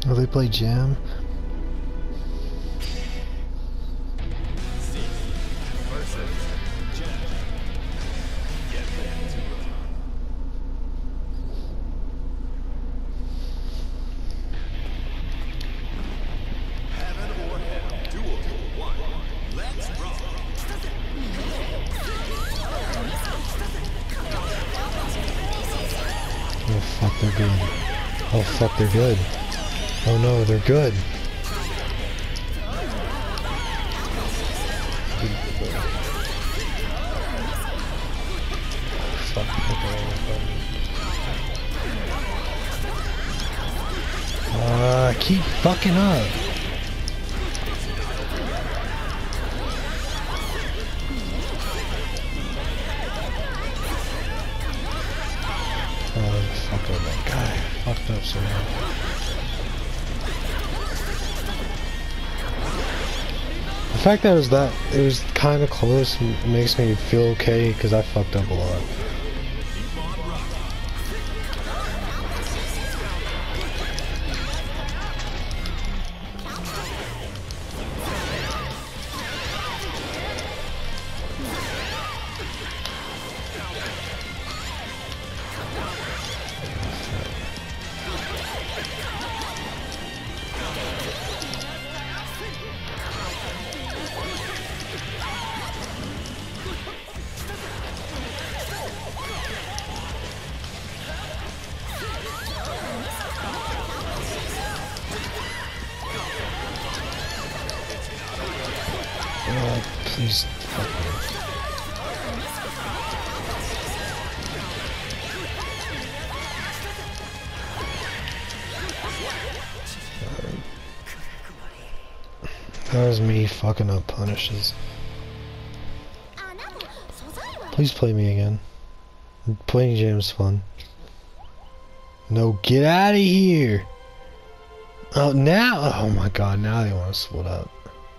Will they play Jam? Oh fuck, they're good. Oh fuck, they're good. Oh no, they're good. Fuck, keep fucking up. Oh, fuck up that guy. Fucked up so bad. The fact that it was kind of close makes me feel okay because I fucked up a lot. Please fuck me. That was me fucking up punishes. Please play me again. Playing Jam's fun. No, get out of here! Oh, now! Oh my god, now they want to split up.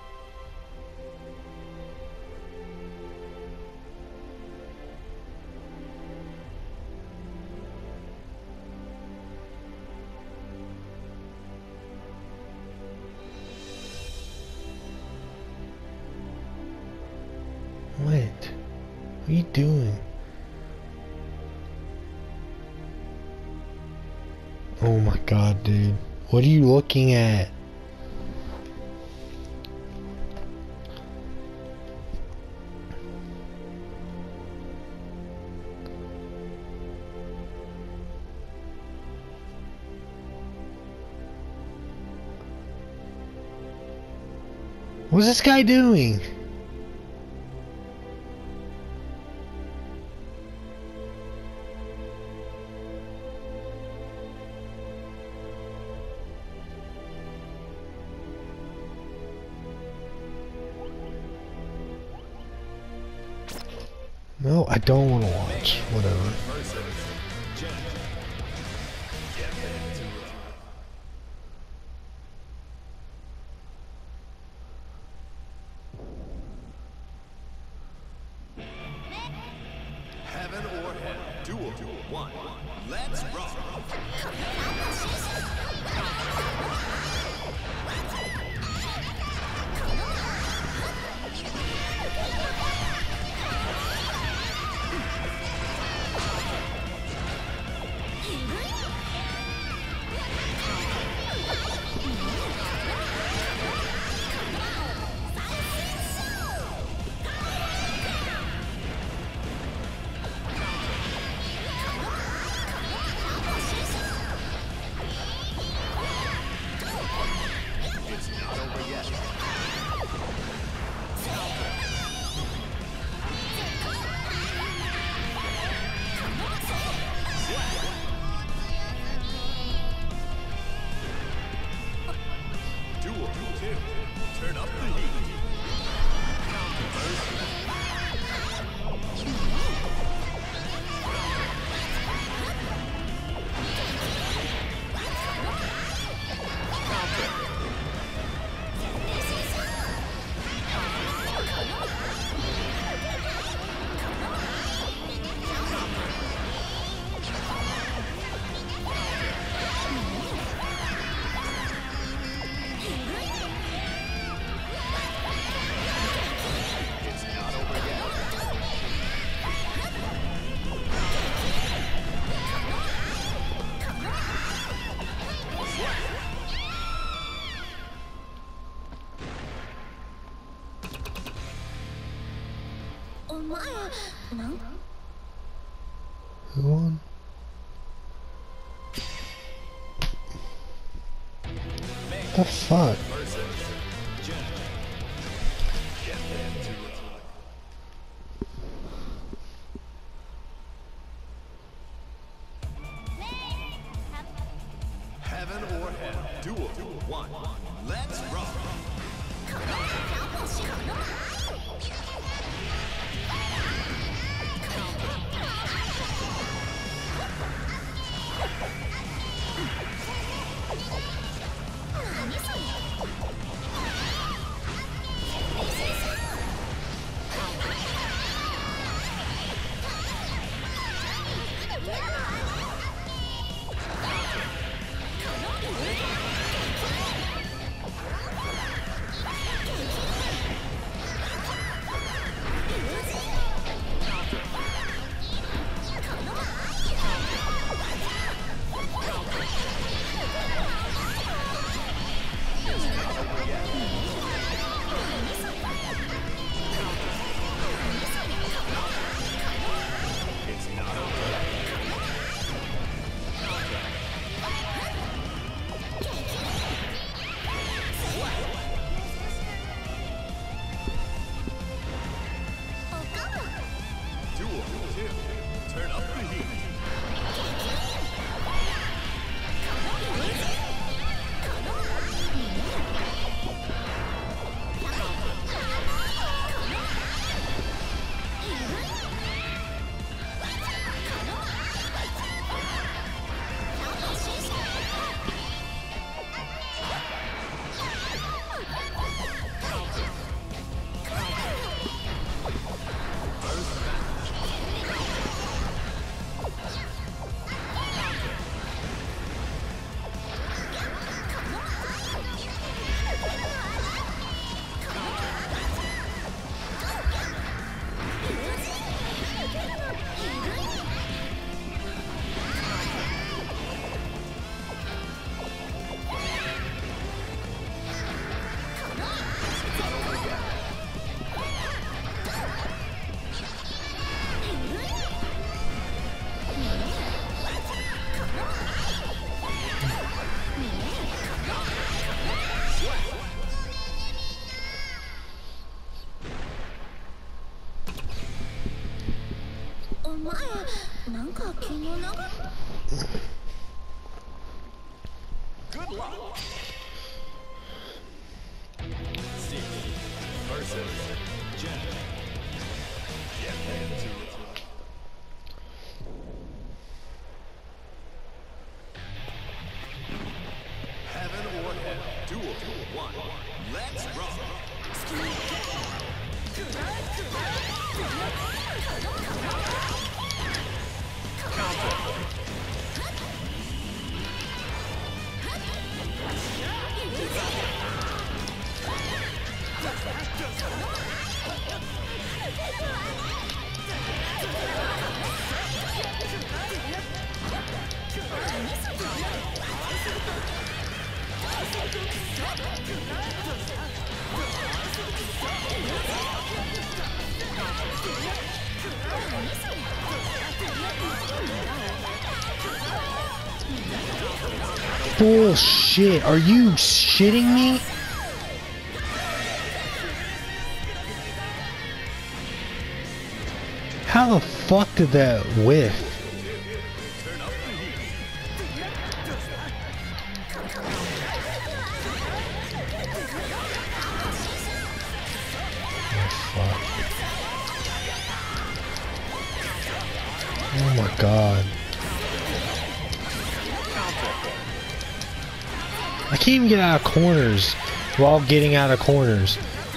What are you doing? Oh my god, dude. What are you looking at? What's this guy doing? No, I don't want to watch. Whatever. Heaven or hell. Duel 1. Let's rock. Who won? The fuck? Heaven or hell. Duel 1. Let's rock. Turn up the heat. Good luck. Steve versus Jen. Get into it. Heaven or hell. Duel 1. Let's rock. Bullshit, are you shitting me? How the fuck did that whiff? Oh my god. I can't even get out of corners while getting out of corners.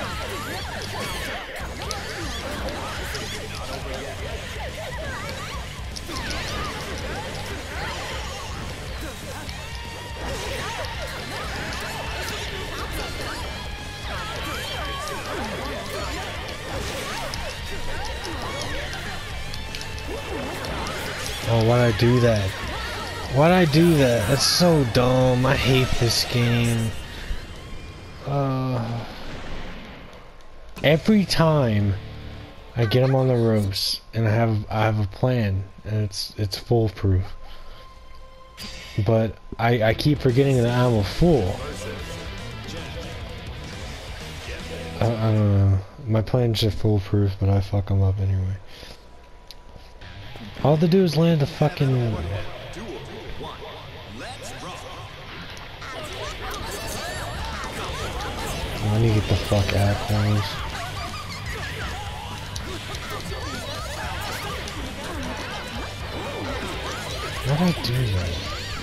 Oh, why'd I do that? Why'd I do that? That's so dumb. I hate this game. Every time I get him on the ropes, and I have a plan, and it's foolproof. But I keep forgetting that I'm a fool. I don't know. My plan's just foolproof, but I fuck him up anyway. All they do is land the fucking. I need to get the fuck out, guys. Why did I do that?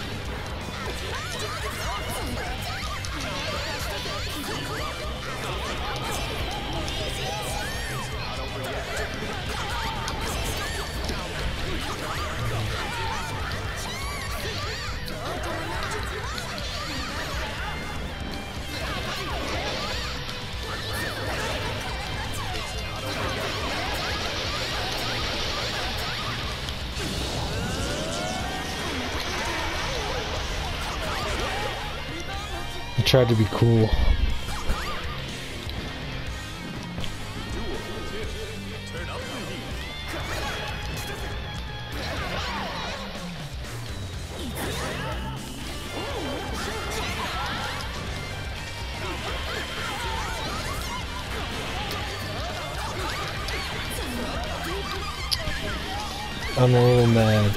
I tried to be cool. I'm a little mad.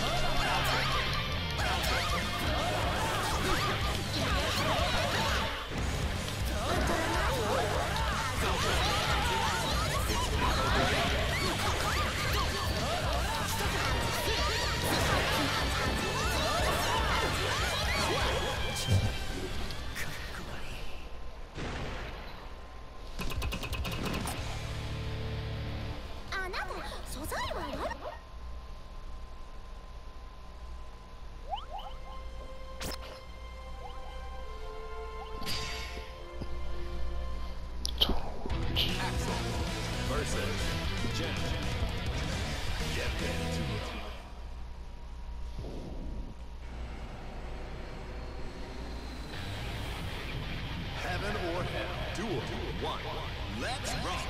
Heaven or Hell. Duel 1. Let's rock.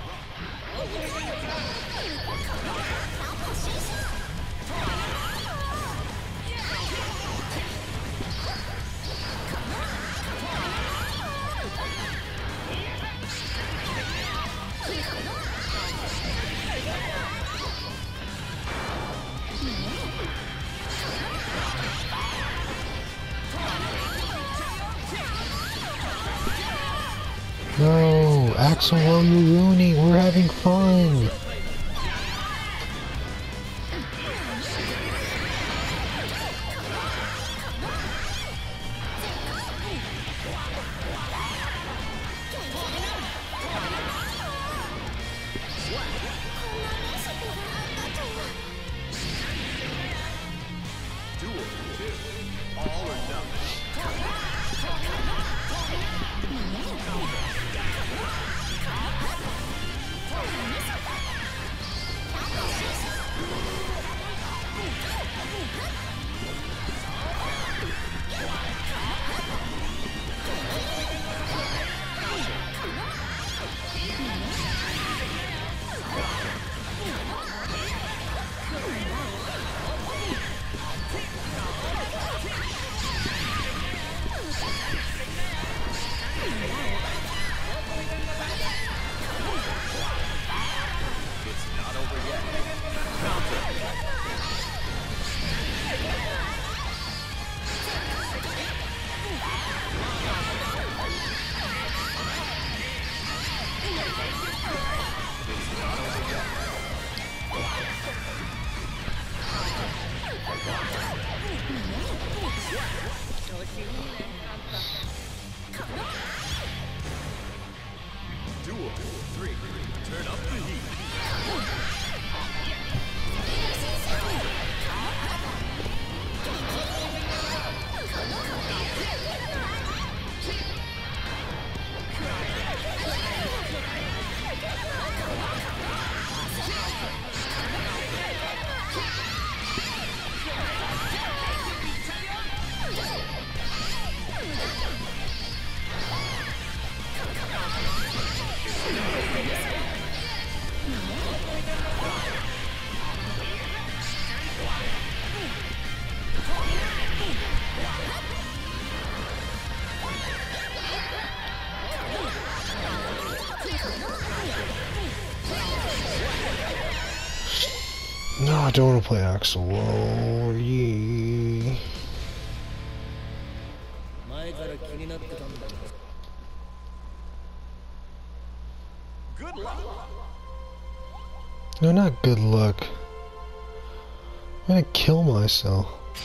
No, Axel, why are you ruining? We're having fun. Duel 2. All or nothing. Duel 3. Turn up the heat. No, I don't want to play Axel. Whoa, yeah. Good luck. No, not good luck. I'm gonna kill myself.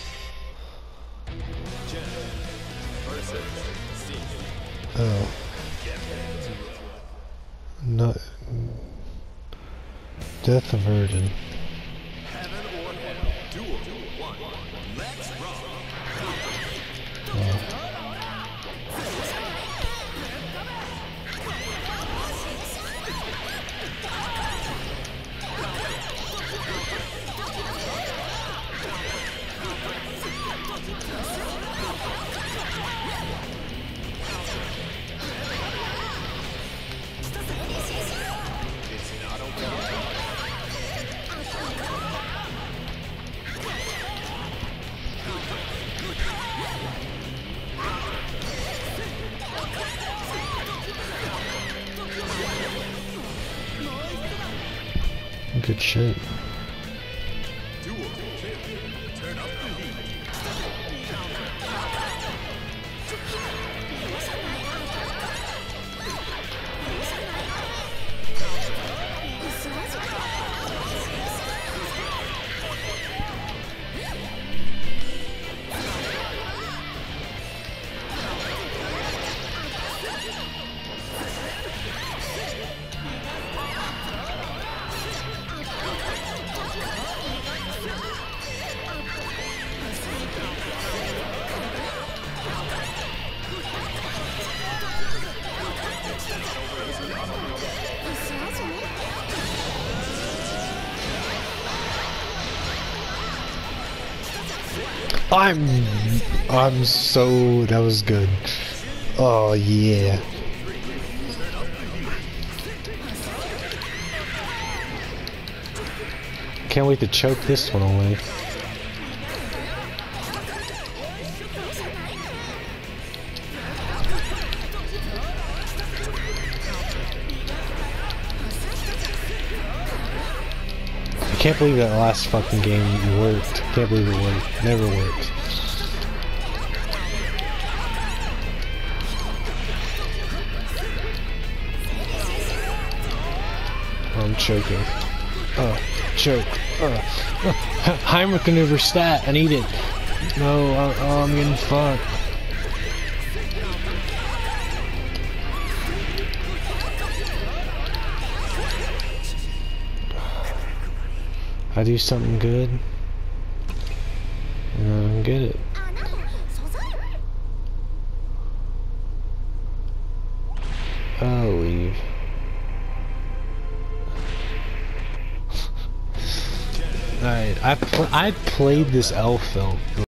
Jen versus Steve. Oh. Not. Death averted. Heaven or hell. Duel 1. Let's rock. It's not over yet. Good shit. Duel 2. Turn up the heat. I'm so, that was good. Oh yeah. Can't wait to choke this one away. I can't believe that last fucking game worked. Can't believe it worked. Never worked. I'm choking. Choke. Heimlich maneuver stat. I need it. No, I'm getting fucked. I do something good, and I don't get it. I'll leave. Alright, I played this elf film